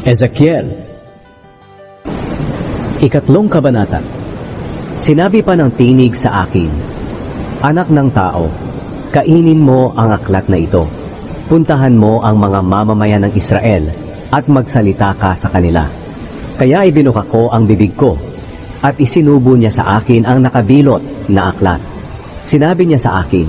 Ezekiel, ikatlong kabanata. Sinabi pa ng tinig sa akin, Anak ng tao, kainin mo ang aklat na ito. Puntahan mo ang mga mamamayan ng Israel at magsalita ka sa kanila. Kaya ibinuka ko ang bibig ko at isinubo niya sa akin ang nakabilot na aklat. Sinabi niya sa akin,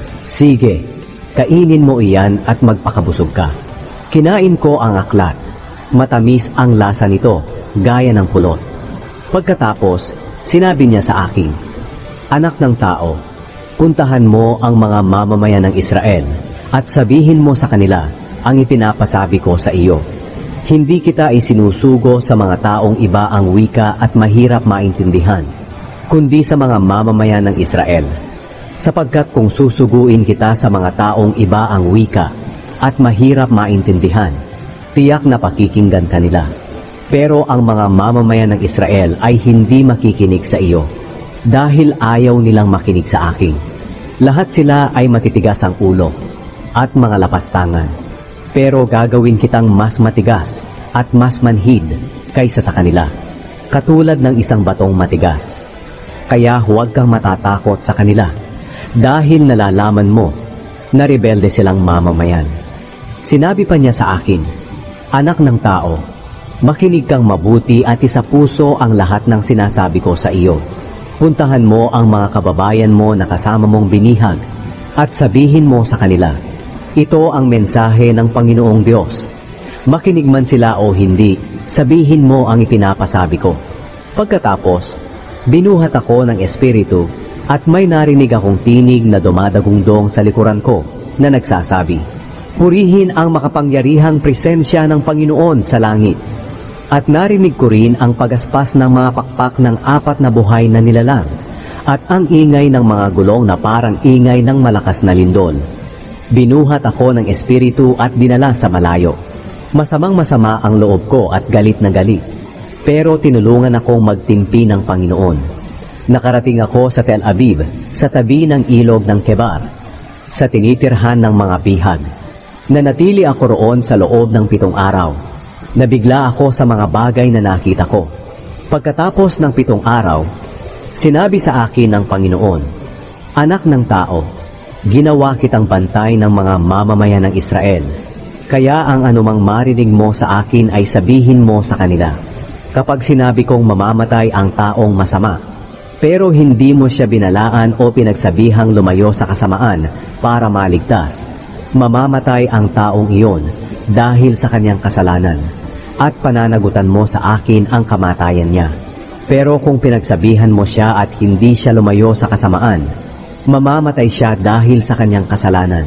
Sige, kainin mo iyan at magpakabusog ka. Kinain ko ang aklat. Matamis ang lasa nito, gaya ng pulot. Pagkatapos, sinabi niya sa akin, Anak ng tao, puntahan mo ang mga mamamayan ng Israel at sabihin mo sa kanila ang ipinapasabi ko sa iyo. Hindi kita isinusugo sa mga taong iba ang wika at mahirap maintindihan, kundi sa mga mamamayan ng Israel. Sapagkat kung susuguin kita sa mga taong iba ang wika at mahirap maintindihan, tiyak na pakikinggan kanila. Pero ang mga mamamayan ng Israel ay hindi makikinig sa iyo, dahil ayaw nilang makinig sa akin. Lahat sila ay matitigas ang ulo at mga lapastangan. Pero gagawin kitang mas matigas at mas manhid kaysa sa kanila, katulad ng isang batong matigas. Kaya huwag kang matatakot sa kanila, dahil nalalaman mo na rebelde silang mamamayan. Sinabi pa niya sa akin, Anak ng tao, makinig kang mabuti at isapuso ang lahat ng sinasabi ko sa iyo. Puntahan mo ang mga kababayan mo na kasama mong binihag at sabihin mo sa kanila, Ito ang mensahe ng Panginoong Diyos. Makinig man sila o hindi, sabihin mo ang ipinapasabi ko. Pagkatapos, binuhat ako ng Espiritu at may narinig akong tinig na dumadagungdong sa likuran ko na nagsasabi, Purihin ang makapangyarihang presensya ng Panginoon sa langit. At narinig ko rin ang pagaspas ng mga pakpak ng 4 na buhay na nilalang at ang ingay ng mga gulong na parang ingay ng malakas na lindol. Binuhat ako ng Espiritu at dinala sa malayo. Masamang-masama ang loob ko at galit na galit, pero tinulungan akong magtimpi ng Panginoon. Nakarating ako sa Tel Aviv, sa tabi ng ilog ng Kebar, sa tinitirhan ng mga bihag. Nanatili ako roon sa loob ng 7 araw. Nabigla ako sa mga bagay na nakita ko. Pagkatapos ng 7 araw, sinabi sa akin ng Panginoon, Anak ng tao, ginawa kitang bantay ng mga mamamayan ng Israel. Kaya ang anumang marinig mo sa akin ay sabihin mo sa kanila. Kapag sinabi kong mamamatay ang taong masama, pero hindi mo siya binalaan o pinagsabihang lumayo sa kasamaan para maligtas, mamamatay ang taong iyon dahil sa kanyang kasalanan, at pananagutan mo sa akin ang kamatayan niya. Pero kung pinagsabihan mo siya at hindi siya lumayo sa kasamaan, mamamatay siya dahil sa kanyang kasalanan.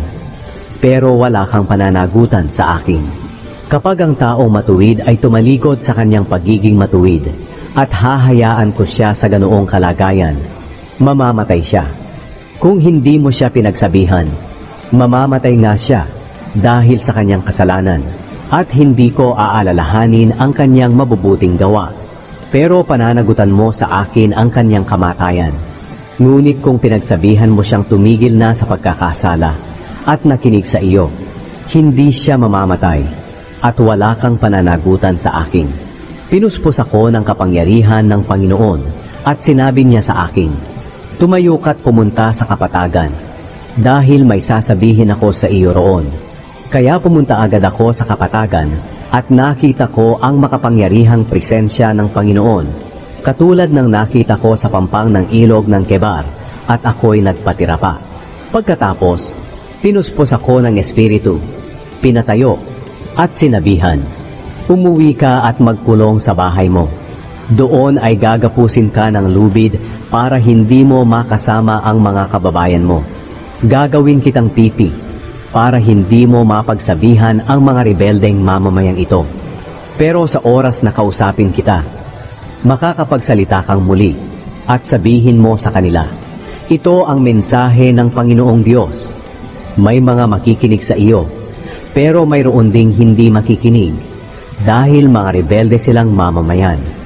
Pero wala kang pananagutan sa akin. Kapag ang taong matuwid ay tumalikod sa kanyang pagiging matuwid at hahayaan ko siya sa ganoong kalagayan, mamamatay siya. Kung hindi mo siya pinagsabihan, mamamatay nga siya dahil sa kanyang kasalanan, at hindi ko aalalahanin ang kanyang mabubuting gawa. Pero pananagutan mo sa akin ang kanyang kamatayan. Ngunit kung pinagsabihan mo siyang tumigil na sa pagkakasala at nakinig sa iyo, hindi siya mamamatay at wala kang pananagutan sa akin. Pinuspos ako ng kapangyarihan ng Panginoon at sinabi niya sa akin, Tumayo ka't pumunta sa kapatagan, dahil may sasabihin ako sa iyo roon. Kaya pumunta agad ako sa kapatagan at nakita ko ang makapangyarihang presensya ng Panginoon, katulad ng nakita ko sa pampang ng ilog ng Kebar, at ako'y nagpatira pa. Pagkatapos, pinuspos ako ng Espiritu, pinatayo, at sinabihan, Umuwi ka at magkulong sa bahay mo. Doon ay gagapusin ka ng lubid para hindi mo makasama ang mga kababayan mo. Gagawin kitang pipi para hindi mo mapagsabihan ang mga rebeldeng mamamayang ito. Pero sa oras na kausapin kita, makakapagsalita kang muli at sabihin mo sa kanila, Ito ang mensahe ng Panginoong Diyos. May mga makikinig sa iyo, pero mayroon ding hindi makikinig, dahil mga rebelde silang mamamayan.